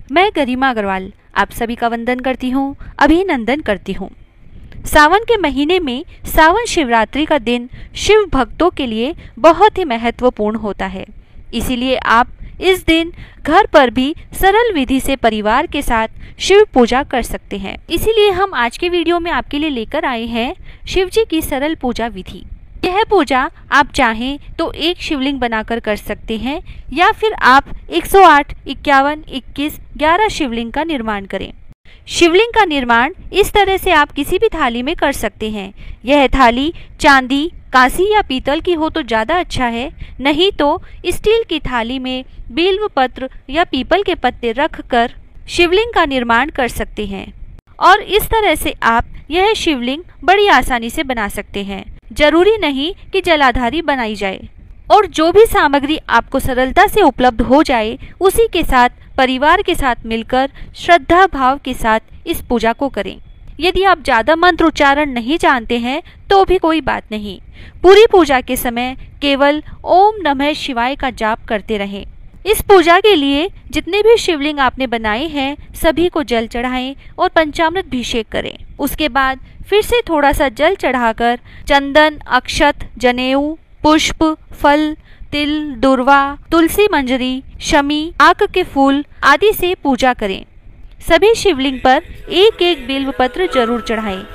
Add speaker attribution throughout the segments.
Speaker 1: मैं गरिमा अग्रवाल आप सभी का वंदन करती हूँ, अभिनंदन करती हूँ। सावन के महीने में सावन शिवरात्रि का दिन शिव भक्तों के लिए बहुत ही महत्वपूर्ण होता है। इसीलिए आप इस दिन घर पर भी सरल विधि से परिवार के साथ शिव पूजा कर सकते हैं। इसीलिए हम आज के वीडियो में आपके लिए लेकर आए हैं शिव जी की सरल पूजा विधि। यह पूजा आप चाहें तो एक शिवलिंग बनाकर कर सकते हैं या फिर आप 108, 51, 21, 11 शिवलिंग का निर्माण करें। शिवलिंग का निर्माण इस तरह से आप किसी भी थाली में कर सकते हैं। यह थाली चांदी, कांसी या पीतल की हो तो ज़्यादा अच्छा है, नहीं तो स्टील की थाली में बिल्व पत्र या पीपल के पत्ते रखकर शिवलिंग का निर्माण कर सकते हैं। और इस तरह से आप यह शिवलिंग बड़ी आसानी से बना सकते हैं। जरूरी नहीं कि जलाधारी बनाई जाए और जो भी सामग्री आपको सरलता से उपलब्ध हो जाए उसी के साथ परिवार के साथ मिलकर श्रद्धा भाव के साथ इस पूजा को करें। यदि आप ज़्यादा मंत्र उच्चारण नहीं जानते हैं तो भी कोई बात नहीं। पूरी पूजा के समय केवल ओम नमः शिवाय का जाप करते रहें। इस पूजा के लिए जितने भी शिवलिंग आपने बनाए हैं सभी को जल चढ़ाएं और पंचामृत अभिषेक करें। उसके बाद फिर से थोड़ा सा जल चढ़ाकर चंदन, अक्षत, जनेऊ, पुष्प, फल, तिल, दुर्वा, तुलसी मंजरी, शमी, आक के फूल आदि से पूजा करें। सभी शिवलिंग पर एक एक बिल्व पत्र जरूर चढ़ाएं।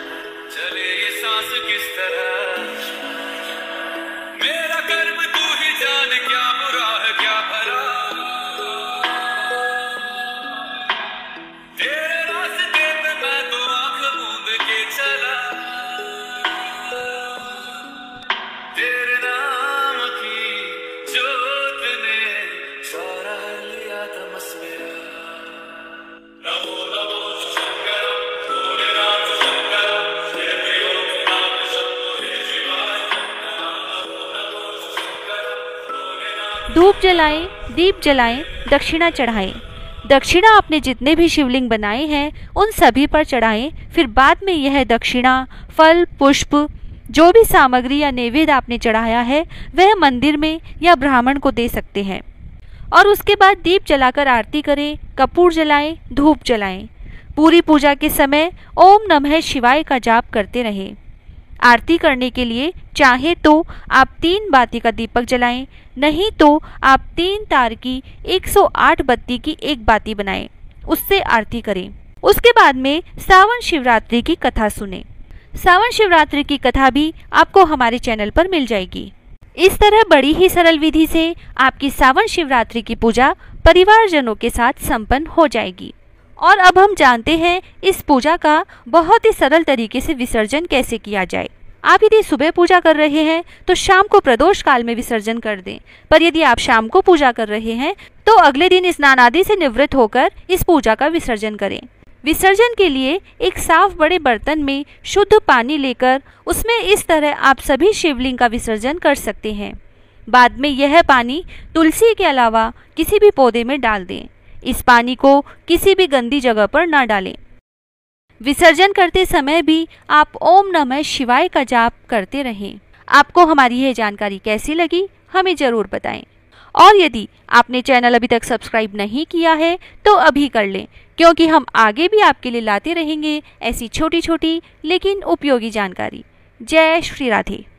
Speaker 1: धूप जलाएं, दीप जलाएं, दक्षिणा चढ़ाएं। दक्षिणा आपने जितने भी शिवलिंग बनाए हैं उन सभी पर चढ़ाएं। फिर बाद में यह दक्षिणा, फल, पुष्प, जो भी सामग्री या नैवेद्य आपने चढ़ाया है वह मंदिर में या ब्राह्मण को दे सकते हैं। और उसके बाद दीप जलाकर आरती करें, कपूर जलाएं, धूप जलाएं। पूरी पूजा के समय ओम नमः शिवाय का जाप करते रहें। आरती करने के लिए चाहे तो आप 3 बाती का दीपक जलाएं, नहीं तो आप 3 तार की 108 बत्ती की एक बाती बनाएं, उससे आरती करें। उसके बाद में सावन शिवरात्रि की कथा सुनें। सावन शिवरात्रि की कथा भी आपको हमारे चैनल पर मिल जाएगी। इस तरह बड़ी ही सरल विधि से आपकी सावन शिवरात्रि की पूजा परिवारजनों के साथ संपन्न हो जाएगी। और अब हम जानते हैं इस पूजा का बहुत ही सरल तरीके से विसर्जन कैसे किया जाए। आप यदि सुबह पूजा कर रहे हैं तो शाम को प्रदोष काल में विसर्जन कर दें, पर यदि आप शाम को पूजा कर रहे हैं तो अगले दिन स्नान आदि से निवृत्त होकर इस पूजा का विसर्जन करें। विसर्जन के लिए एक साफ बड़े बर्तन में शुद्ध पानी लेकर उसमें इस तरह आप सभी शिवलिंग का विसर्जन कर सकते हैं। बाद में यह पानी तुलसी के अलावा किसी भी पौधे में डाल दें। इस पानी को किसी भी गंदी जगह पर न डालें। विसर्जन करते समय भी आप ओम नमः शिवाय का जाप करते रहें। आपको हमारी यह जानकारी कैसी लगी हमें जरूर बताएं। और यदि आपने चैनल अभी तक सब्सक्राइब नहीं किया है तो अभी कर लें, क्योंकि हम आगे भी आपके लिए लाते रहेंगे ऐसी छोटी छोटी लेकिन उपयोगी जानकारी। जय श्री राधे।